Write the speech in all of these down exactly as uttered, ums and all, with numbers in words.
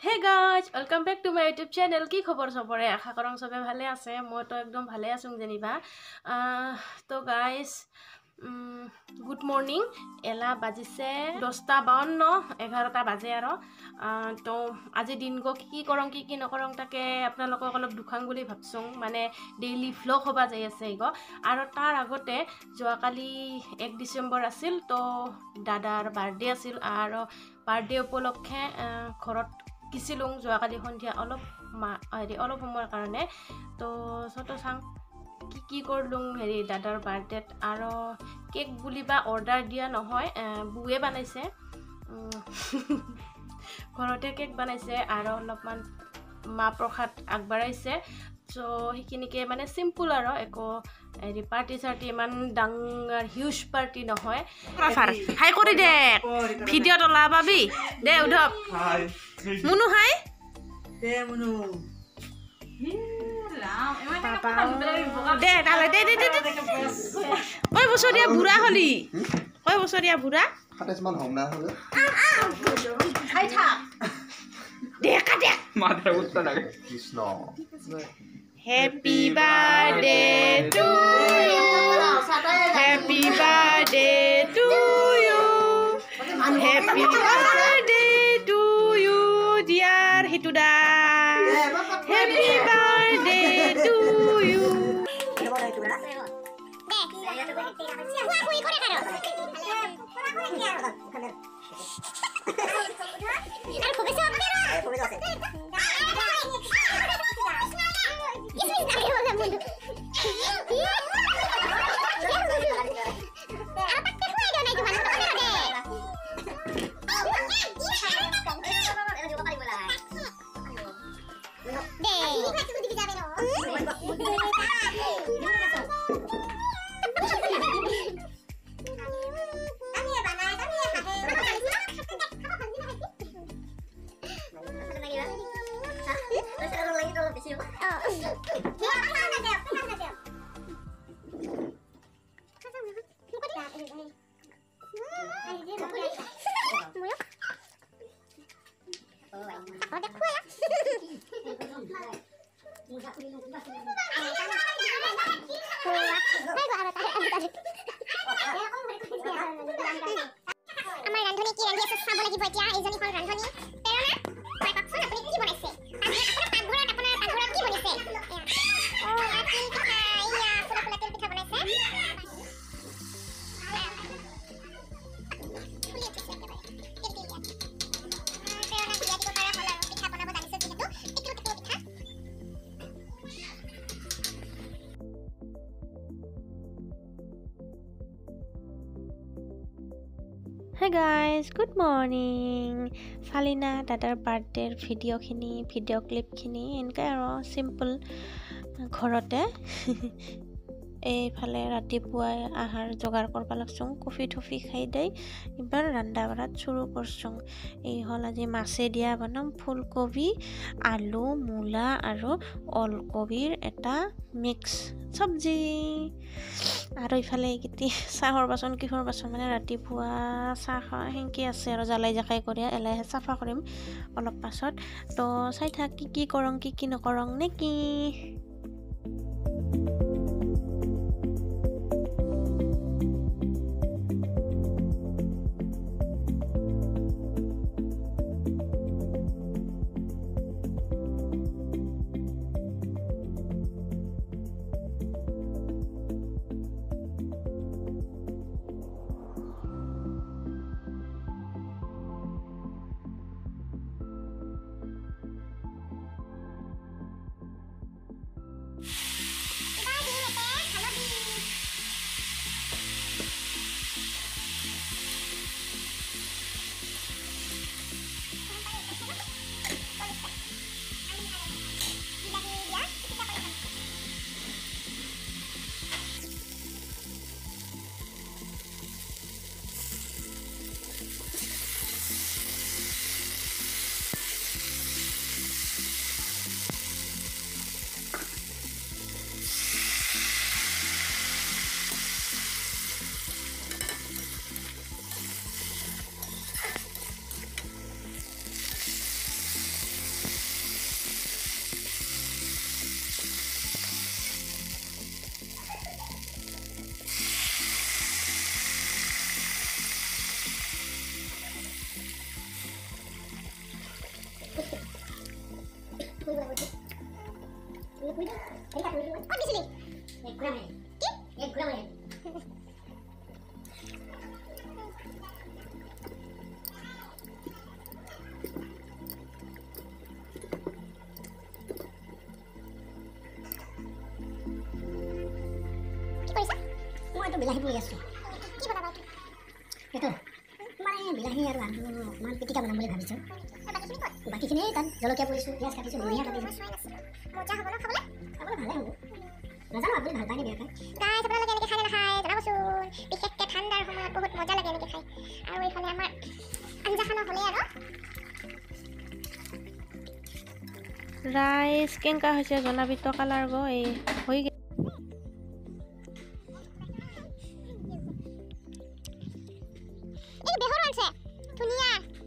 Hey guys, welcome back to my YouTube channel. কি খবৰ সবৰে? আশা কৰং সবে ভালে আছে। মই তো একদম ভালে আছুং জেনিবা। তো গাইস, গুড মর্নিং। এলা বাজিছে দহটা বাৱন্ন, এঘাৰটা বাজে আৰু। তো আজি দিনগো কি কৰং কি কি নকৰং তাকে আপোনালোকক অলপ দুখাং বুলি ভাবছুং। মানে ডেইলি ভ্লগ হবা যাই আছে ইগো। আৰু তাৰ আগতে যোৱাকালি এক ডিচেম্বৰ আছিল, তো দাদাৰ বাৰ্থডে আছিল আৰু বাৰ্থডে উপলক্ষে ঘৰত গিছিলুং যোৱাকালি সন্ধিয়া অলপ হেৰি অলপ সময়ৰ কাৰণে। তো ছোট চাং কি কি কৰলুং হেৰি দাদাৰ বাৰ্থডেত। আৰু কেক বুলিবা অৰ্ডাৰ দিয়া নহয়, বুৱে বনাইছে, ঘৰতে কেক বনাইছে আৰু অলপমান মা প্ৰসাদ আগবঢ়াইছে। চ' সেইখিনিকে মানে চিম্পুল আৰু একো হেৰি পাৰ্টি চাৰ্টি ইমান ডাঙৰ হিউজ পাৰ্টি নহয়। হাই কৰি দে, ভিডিঅ'ত ওলাবাবি দে। উধপ মুনু হাই দে মুনু দে তালে দে দে দে কয় বছৰীয়া বুঢ়া হলি, কয় বছৰীয়া বুঢ়া সাতাইছ মান হম না হলে খাই থাক দে কা দে মাথা উত্তর লাগে Krishna. Happy birthday to you, happy birthday to you, happy birthday to you dear হিটুদা, হ্যাপি বার্থডে টু ইউ। আমাৰ ৰান্ধনী কি ৰান্ধি আছে চাব লাগিব এতিয়া। এইজনী হ'ল ৰান্ধনী প্ৰেৰণা। মই কওকচোন আপুনি কি বনাইছে? আপোনাৰ পাকঘৰত আপোনাৰ পাকঘৰত কি বনাইছে? অ ইয়াত তিল পিঠা, ইয়া ফুলা ফুলা তিল পিঠা বনাইছে। ফুলি উঠিছে একেবাৰে তিল তিল ইয়াত। প্ৰেৰণাক বিয়া দিব পৰা হ'ল আৰু পিঠা বনাব জানিছে যিহেতু। টিকলু টিকলু পিঠা। Hey guys, good morning. চালিনা দাদাৰ বাৰ্থডেৰ ভিডিঅ'খিনি ভিডিঅ' ক্লিপখিনি এনেকৈ আৰু চিম্পল ঘৰতে। এইফালে ৰাতিপুৱাই আহাৰ যোগাৰ কৰিব লাগছোং, কফি টফি খাই দেই এবাৰ ৰান্ধা বাঢ়াত চুৰু কৰছোং। এই হ'ল আজি মাছে দিয়া বনাম, ফুলকবি, আলু, মূলা আৰু ওলকবিৰ এটা মিক্স চব্জি। আৰু ইফালে এইকেইটি চাহৰ বাচন কিহৰ বাচন মানে ৰাতিপুৱা চাহ খোৱা সেনেকৈ আছে আৰু জ্বালাই জাকাই কৰি এলাহে চাফা কৰিম অলপ পাছত। তো চাই থাক কি কি কৰং কি কি নকৰং নেকি। ক'ত দিছিলি? কি কৰিছা? মই এইটো বিলাহী পুৰি আছোঁ। কি বনাবা এইটো? সেইটো মানে বিলাহী আৰু আলু অকণমান পিটিকা বনাম বুলি ভাবিছোঁ। আৰু বাকীখিনি ক'ত? বাকীখিনি তাত জলকীয়া পুৰিছোঁ, পিঁয়াজ কাটিছোঁ, ধনিয়া কাটিছোঁ। মই চোৱাই নাছিলোঁ। মজা হ'ব ন খাবলৈ? খাবলৈ ভালে হ'ব। নাজানো আপুনি ভাল পায়নে বেয়া পায়? গাইছ আপোনালোকে এনেকৈ খাই নে নাখায় জনাবচোন। বিশেষকৈ ঠাণ্ডাৰ সময়ত বহুত মজা লাগে এনেকৈ খাই। আৰু এইফালে আমাৰ আঞ্জাখানা হ'লেই আৰু ৰাইচ কেনেকা হৈছে জনাবি তো কালাৰ গো এই হৈ গে এই বেহৰ আনছে ধুনীয়া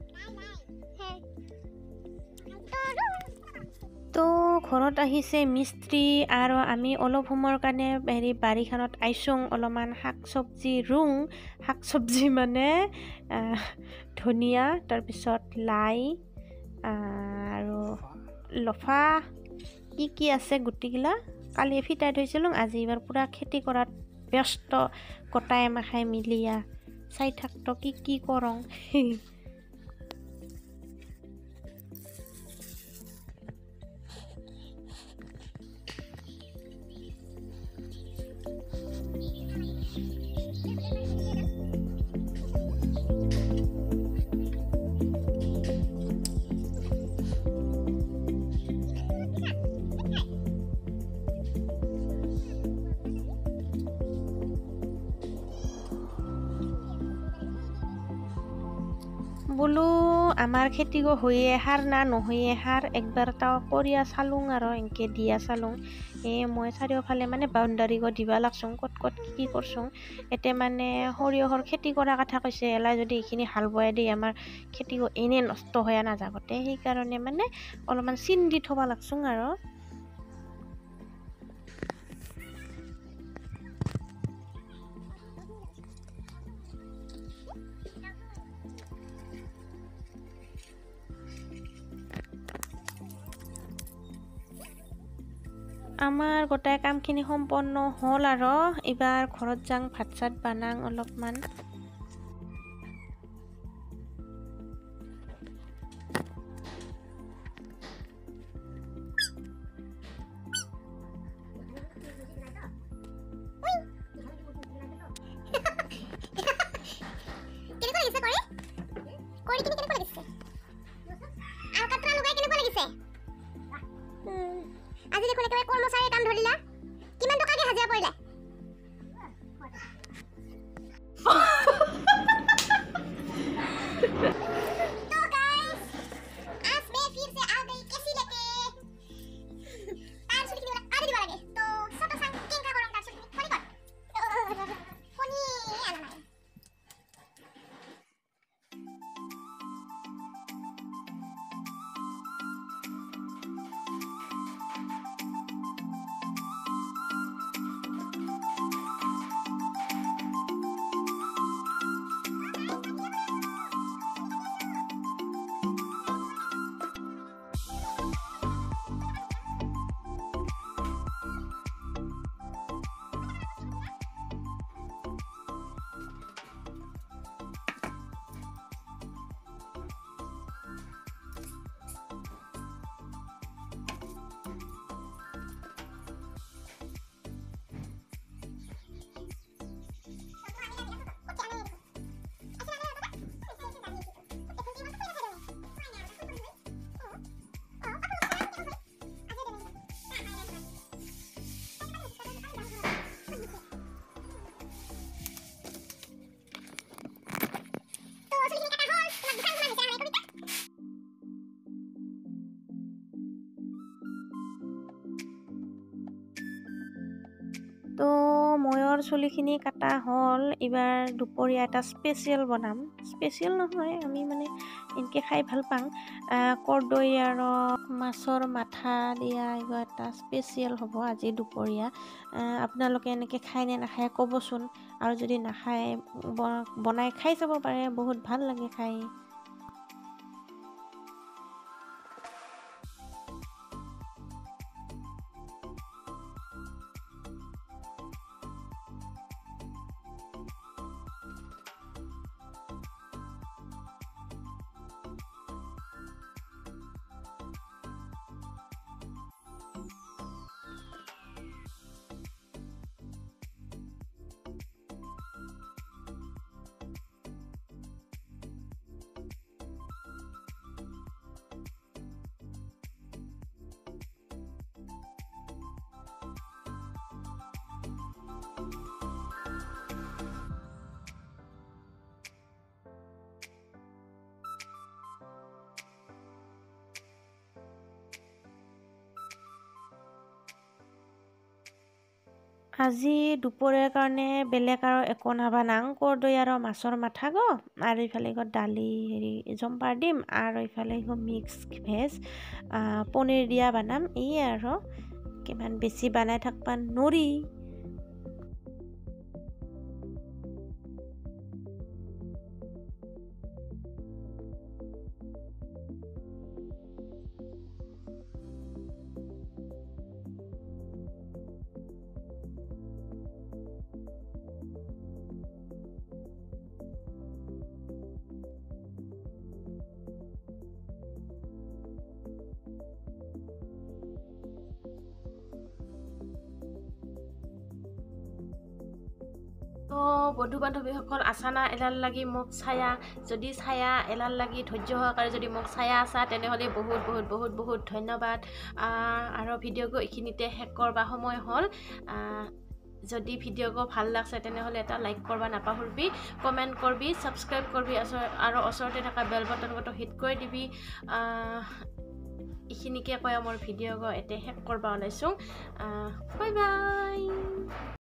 তো ঘৰত আহিছে মিস্ত্ৰী আৰু আমি অলপ সময়ৰ কাৰণে হেৰি বাৰীখনত আইছোঁ অলপমান শাক চব্জি ৰুং শাক চব্জি মানে ধনিয়া তাৰপিছত লাই আৰু লফা কি কি আছে গুটিগিলা কালি ফিটাই থৈছিলোঁ আজি এইবাৰ পূৰা খেতি কৰাত ব্যস্ত গোটাই মাখাই মিলিয়া চাই থাকতো কি কি কৰং বোলো আমাৰ খেতি গো হৈয়ে সাৰ না নহয়ে সাৰ একবাৰ তাও কৰিয়া চালুং আৰু এনেকে দিয়া চালুং এ মই চাৰিওফালে মানে বাউণ্ডাৰী গো দিবা লাগছোং ক'ত ক'ত কি কি কৰছোং এতে মানে সৰিয়হৰ খেতি কৰা কথা কৈছে এলাই যদি এইখিনি হাল বোৱাই দি আমাৰ খেতি গো এনে নষ্ট হৈ নাযাবতে সেইকাৰণে মানে অলপমান চিন দি থবা লাগছোং আৰু আমাৰ গোটাই কামখিনি সম্পন্ন হ'ল আৰু এইবাৰ ঘৰত যাং ভাত চাত বানাং অলপমান কেনেকুৱা লাগিছে কৰি কৰি কিনে কেনেকুৱা লাগিছে আৰু কাটৰা লগাই কেনেকুৱা লাগিছে আজি দেখোন একেবাৰে কৰ্মচাৰীৰ কাম ধৰিলা কিমান টকাকে হাজিৰা পৰিলে तो गाइस आज मैं फिर से आ गई कैसी लेके तार सुली किने आधे दिवा लागे तो सतो सांग केंका करन तार सुली कोनी कर कोनी आना नाही তো ময়ৰ চুলিখিনি কাটা হ'ল এইবাৰ দুপৰীয়া এটা স্পেচিয়েল বনাম স্পেচিয়েল নহয় আমি মানে এনেকৈ খাই ভাল পাওঁ কৰ্দৈ আৰু মাছৰ মাথা দিয়া এইবাৰ এটা স্পেচিয়েল হ'ব আজি দুপৰীয়া আপোনালোকে এনেকৈ খাই নে নাখায় ক'বচোন আৰু যদি নাখায় বনাই খাই চাব পাৰে বহুত ভাল লাগে খাই আজি দুপৰীয়াৰ কাৰণে বেলেগ আৰু একো নাবানাং কৰ্দৈ আৰু মাছৰ মাথা গ আৰু ইফালে গৈ দালি হেৰি জম্পাৰ দিম আৰু ইফালে গৈ মিক্স ভেজ পনীৰ দিয়া বানাম এই আৰু কিমান বেছি বানাই থাকবা নৰি। তো বন্ধু বান্ধৱীসকল আছা না এলাল লাগি মোক চায়া যদি চায়া এলাল লাগি ধৈৰ্য সহকাৰে যদি মোক চায়া আছা তেনেহ'লে বহুত বহুত বহুত বহুত ধন্যবাদ। আৰু ভিডিঅ'টো এইখিনিতে শেষ কৰবা সময় হ'ল। যদি ভিডিঅ'টো ভাল লাগছে তেনেহ'লে এটা লাইক কৰবা নাপাহৰিবি, কমেণ্ট কৰবি, ছাবস্ক্ৰাইব কৰবি আৰু ওচৰতে থকা বেল বটনটো হিট কৰি দিবি। এইখিনিকে কৈ মোৰ ভিডিঅ'টো এতিয়া শেষ কৰবা ওলাইছোঁ। Bye bye.